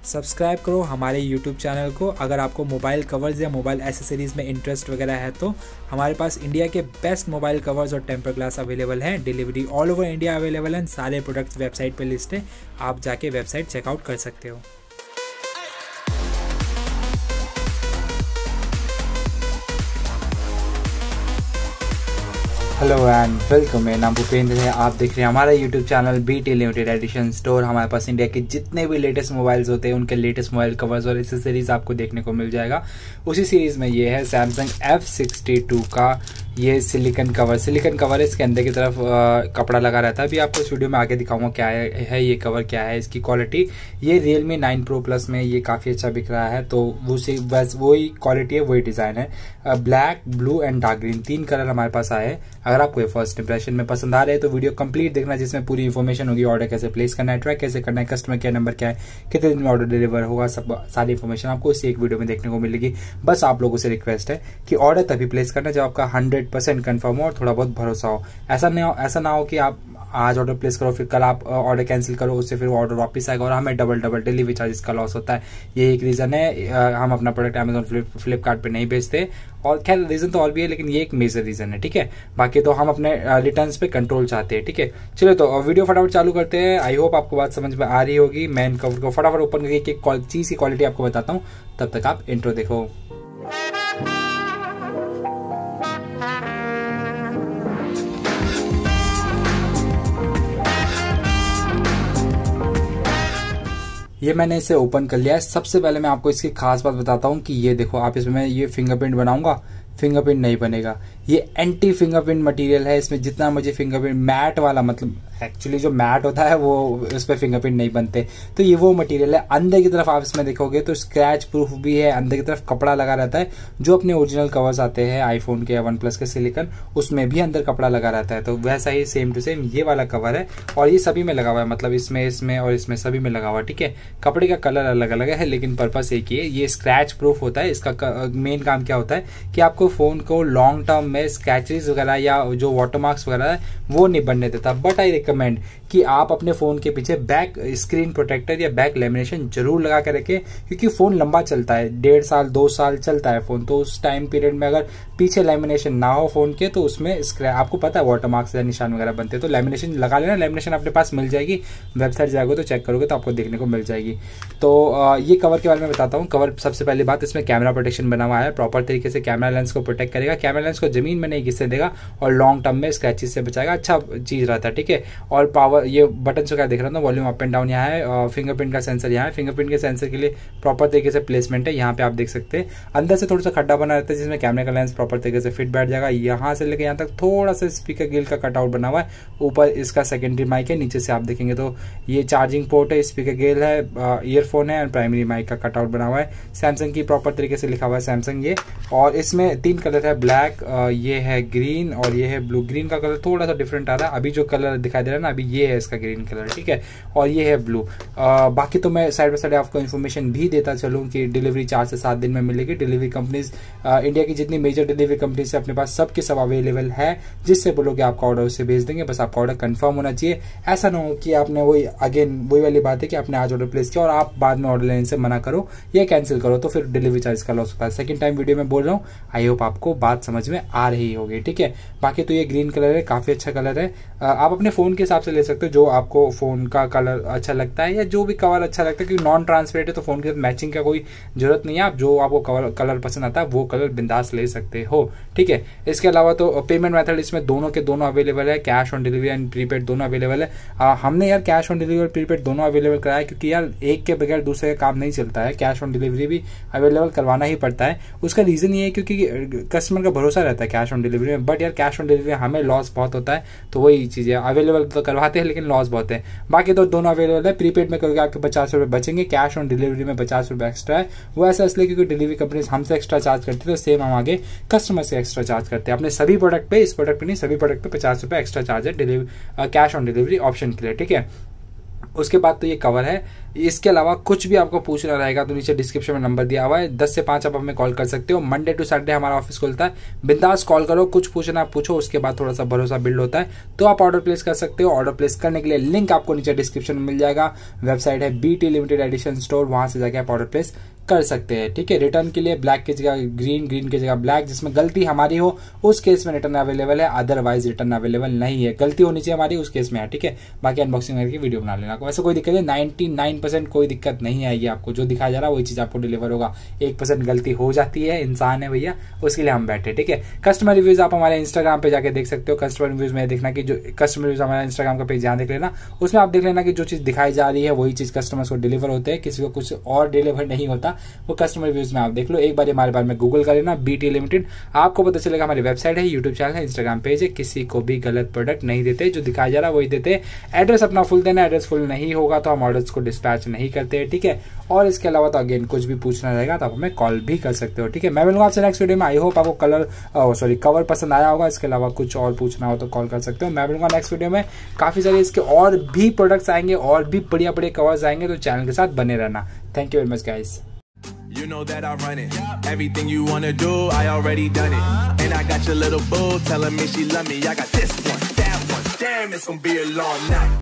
Subscribe करो हमारे YouTube channel को। अगर आपको मोबाइल कवर्स या मोबाइल एसेसरीज़ में इंटरेस्ट वगैरह है तो हमारे पास इंडिया के बेस्ट मोबाइल कवर्स और टेम्पर ग्लास अवेलेबल हैं। Delivery all over India available हैं। सारे प्रोडक्ट्स वेबसाइट पे लिस्ट है, आप जाके वेबसाइट चेकआउट कर सकते हो। Hello and welcome. मेरा नाम भूपेंद्र है। आप देख रहे हैं हमारा YouTube channel BT limited edition store. हमारे पास इंडिया के जितने भी लेटेस्ट मोबाइल्स होते हैं उनके लेटेस्ट मोबाइल कवर्स और एसेसरीज आपको देखने को मिल जाएगा। उसी सीरीज में ये है सैमसंग F62 का ये सिलिकॉन कवर है। इसके अंदर की तरफ कपड़ा लगा रहता है। अभी आपको स्टूडियो में आगे दिखाऊंगा क्या है ये कवर, क्या है इसकी क्वालिटी। ये Realme 9 Pro Plus में ये काफ़ी अच्छा बिक रहा है, तो बस वही क्वालिटी है, वही डिज़ाइन है। Black, blue and dark green 3 colour हमारे पास आए हैं। अगर आपको ये फर्स्ट इंप्रेशन में पसंद आ रहे हैं तो वीडियो कंप्लीट देखना, जिसमें पूरी इन्फॉर्मेशन होगी। ऑर्डर कैसे प्लेस करना है, ट्रैक कैसे करना है, कस्टमर केयर नंबर क्या है, कितने दिन में ऑर्डर डिलीवर होगा, सब सारी इन्फॉर्मेशन आपको इसी एक वीडियो में देखने को मिलेगी। बस आप लोगों से रिक्वेस्ट है कि ऑर्डर तभी प्लेस करना जब आपका 100% कन्फर्म हो और थोड़ा बहुत भरोसा हो। ऐसा ना हो कि आप आज ऑर्डर प्लेस करो फिर कल आप ऑर्डर कैंसिल करो, उससे फिर ऑर्डर वापस आएगा और हमें डबल डिलीवरी चार्जेस का लॉस होता है। ये एक रीज़न है हम अपना प्रोडक्ट अमेजोन फ्लिपकार्ट पे नहीं बेचते। और खैर रीज़न तो और भी है, लेकिन ये एक मेजर रीज़न है, ठीक है। बाकी तो हम अपने रिटर्न्स पे कंट्रोल चाहते हैं, ठीक है। चलो तो वीडियो फटाफट चालू करते हैं। आई होप आपको बात समझ में आ रही होगी। मैं इन कवर को फटाफट ओपन करके एक चीज़ की क्वालिटी आपको बताता हूँ, तब तक आप इंट्रो देखो। ये मैंने इसे ओपन कर लिया है। सबसे पहले मैं आपको इसकी खास बात बताता हूँ कि ये देखो, आप इसमें ये फिंगरप्रिंट बनाऊंगा, फिंगरप्रिंट नहीं बनेगा। ये एंटी फिंगरप्रिंट मटेरियल है। इसमें जितना मुझे फिंगरप्रिंट मैट वाला, मतलब एक्चुअली जो मैट होता है वो उस पर फिंगरप्रिंट नहीं बनते, तो ये वो मटेरियल है। अंदर की तरफ आप इसमें देखोगे तो स्क्रैच प्रूफ भी है। अंदर की तरफ कपड़ा लगा रहता है, जो अपने ओरिजिनल कवर्स आते हैं आईफोन के या OnePlus के सिलिकॉन, उसमें भी अंदर कपड़ा लगा रहता है। तो वैसा ही सेम टू सेम ये वाला कवर है और ये सभी में लगा हुआ है, मतलब इसमें और इसमें सभी में लगा हुआ है, ठीक है। कपड़े का कलर अलग अलग है, लेकिन पर्पस एक ही है। ये स्क्रैच प्रूफ होता है। इसका मेन काम क्या होता है कि आपको फोन को लॉन्ग टर्म में स्क्रैचेस वगैरह या जो वाटरमार्क्स वगैरह है वो नहीं बनने देता। बट आई रिकमेंड कि आप अपने फोन के पीछे बैक स्क्रीन प्रोटेक्टर या बैक लेमिनेशन जरूर लगा के रखें, क्योंकि फोन लंबा चलता है, 1.5 साल 2 साल चलता है फोन। तो उस टाइम पीरियड में अगर पीछे लेमिनेशन ना हो फोन के तो उसमें आपको पता है वाटरमार्क्स या निशान वगैरह बनते हैं। तो लेमिनेशन लगा लेना, लेमिनेशन अपने पास मिल जाएगी। वेबसाइट जाओगे तो चेक करोगे तो आपको देखने को मिल जाएगी। तो ये कवर के बारे में बताता हूँ। कवर सबसे पहली बात, इसमें कैमरा प्रोटेक्शन बना हुआ है। प्रॉपर तरीके से कैमरा लेंस को प्रोटेक्ट करेगा, कैमरा लेंस को जमीन में नहीं घिसने देगा और लॉन्ग टर्म में स्क्रैचेस से बचाएगा। अच्छा चीज रहता है, ठीक है। और पावर, ये बटन से क्या देख रहा था, वॉल्यूम अप एंड डाउन यहाँ है। फिंगरप्रिंट का सेंसर यहाँ है। फिंगरप्रिंट के सेंसर के लिए प्रॉपर तरीके से प्लेसमेंट है, यहाँ पे आप देख सकते हैं। अंदर से थोड़ा सा खड्डा बना रहता है जिसमें कैमरे का लेंस प्रॉपर तरीके से फिट बैठ जाएगा। यहाँ से लेकर यहाँ तक थोड़ा सा स्पीकर गिल का कटआउट बना हुआ है। ऊपर इसका सेकेंडरी माइक है, नीचे से आप देखेंगे तो ये चार्जिंग पोर्ट है, स्पीकर गिल है, ईयरफोन है और प्राइमरी माइक का कटआउट बना हुआ है। सैमसंग की प्रॉपर तरीके से लिखा हुआ है सैमसंग ये। और इसमें 3 कलर है, ब्लैक, ये है ग्रीन और ये है ब्लू। ग्रीन का कलर थोड़ा सा डिफरेंट आ रहा है। अभी जो कलर दिखाई दे रहा है ना, अभी ये है इसका ग्रीन कलर, ठीक है। और ये है ब्लू। बाकी तो मैं साइड बाय साइड आपको इन्फॉर्मेशन भी देता चलूँ कि डिलीवरी 4 से 7 दिन में मिलेगी। डिलीवरी कंपनीज इंडिया की जितनी मेजर डिलीवरी कंपनीज है अपने पास सबके सब अवेलेबल है, जिससे बोलोगे आपका ऑर्डर उससे भेज देंगे। बस आपका ऑर्डर कंफर्म होना चाहिए। ऐसा ना हो कि आपने वही वाली बात है कि आपने आज ऑर्डर प्लेस किया और आप बाद में ऑर्डर लेने से मना करो या कैंसिल करो, तो फिर डिलीवरी चार्ज का लॉस होता है। सेकंड टाइम वीडियो में बोल रहा हूँ, आई होप आपको बात समझ में आ रही होगी, ठीक है। बाकी तो ये ग्रीन कलर है, काफी अच्छा कलर है। आप अपने फोन के हिसाब से ले सकते हो, जो आपको फोन का कलर अच्छा लगता है या जो भी कवर अच्छा लगता है, क्योंकि नॉन ट्रांसपेरेंट है तो फोन के साथ मैचिंग का कोई जरूरत नहीं है। आप जो आपको कलर पसंद आता है वो कलर बिंदास ले सकते हो, ठीक है। इसके अलावा तो पेमेंट मेथड इसमें दोनों के दोनों अवेलेबल है, cash on delivery and prepaid दोनों अवेलेबल है। हमने यार कैश ऑन डिलीवरी और प्रीपेड दोनों अवेलेबल कराया, क्योंकि यार एक के बगैर दूसरे का काम नहीं चलता है। कैश ऑन डिलीवरी भी अवेलेबल करवाना ही पड़ता है। उसका रीजन ये है क्योंकि कस्टमर का भरोसा रहता है कैश ऑन डिलीवरी में। बट यार कैश ऑन डिलीवरी हमें लॉस बहुत होता है, तो वही चीजें अवेलेबल तो करवाते हैं लेकिन लॉस बहुत है। बाकी तो दोनों अवेलेबल है। प्रीपेड में करोगे आपके 50 रुपए बचेंगे, कैश ऑन डिलीवरी में 50 रुपए एक्स्ट्रा है। वो ऐसा इसलिए क्योंकि डिलीवरी कंपनी हमसे एक्स्ट्रा चार्ज करती है, तो सेम हम आगे कस्टमर से एक्स्ट्रा चार्ज करते हैं। अपने सभी प्रोडक्ट पे, इस प्रोडक्ट पे नहीं, सभी प्रोडक्ट पे 50 रुपए एक्स्ट्रा चार्ज है कैश ऑन डिलीवरी ऑप्शन के लिए, ठीक है। उसके बाद तो ये कवर है। इसके अलावा कुछ भी आपको पूछना रहेगा तो नीचे डिस्क्रिप्शन में नंबर दिया हुआ है, 10 से 5 आप हमें कॉल कर सकते हो। मंडे टू सैटरडे हमारा ऑफिस खुलता है, बिंदास कॉल करो, कुछ पूछना पूछो, उसके बाद थोड़ा सा भरोसा बिल्ड होता है तो आप ऑर्डर प्लेस कर सकते हो। ऑर्डर प्लेस करने के लिए लिंक आपको नीचे डिस्क्रिप्शन में मिल जाएगा। वेबसाइट है BT लिमिटेड एडिशन स्टोर, वहां से जाके आप ऑर्डर प्लेस कर सकते हैं। ठीक है, रिटर्न के लिए ब्लैक की जगह ग्रीन, ग्रीन की जगह ब्लैक, जिसमें गलती हमारी हो उस केस में रिटर्न अवेलेबल है, अदरवाइज रिटर्न अवेलेबल नहीं है। गलती होनी चाहिए हमारी, उस केस में है। ठीक है, बाकी अनबॉक्सिंग करके वीडियो बना लेना, वैसे कोई दिक्कत नहीं, 99% कोई दिक्कत नहीं आएगी आपको। जो दिखाया जा रहा है वही चीज आपको डिलीवर होगा। 1% गलती हो जाती है, इंसान है भैया, उसके लिए हम बैठे। ठीक है, कस्टमर रिव्यूज आप हमारे इंस्टाग्राम पे जाके देख सकते हो। कस्टमर रिव्यूज में देखना कि जो कस्टमर रिव्यूज हमारा इंस्टाग्राम का पेज यहाँ देख लेना, उसमें आप देख लेना कि जो चीज दिखाई जा रही है वही चीज कस्टमर्स को डिलीवर होते हैं, किसी को कुछ और डिलीवर नहीं होता। वो कस्टमर रिव्यूज में आप देख लो, एक बार हमारे बारे में गूगल कर लेना BT लिमिटेड, आपको पता चलेगा। हमारी वेबसाइट है, यूट्यूब चैनल है, इंस्टाग्राम पेज है, किसी को भी गलत प्रोडक्ट नहीं देते, जो दिखाया जा रहा है वही देते। एड्रेस अपना फुल देना, एड्रेस फुल नहीं होगा तो हम ऑर्डर्स को डिस्पैच नहीं करते। ठीक है, और इसके अलावा तो अगेन कुछ भी पूछना रहेगा तो आप हमें कॉल भी कर सकते हो। ठीक है, मैं मिलूंगा आपसे नेक्स्ट वीडियो में। आई होप आपको कवर पसंद आया होगा। इसके अलावा कुछ और पूछना हो तो कॉल कर सकते हो। मैं मिलूंगा नेक्स्ट वीडियो में, काफी सारे इसके और भी प्रोडक्ट्स आएंगे और भी बढ़िया बढ़िया कवर्स आएंगे, तो चैनल के साथ बने रहना। Thank you very much guys. You know that I run it. Everything you wanna do, I already done it. And I got your little boo telling me she love me. I got this one, that one. Damn, it's gonna be a long night.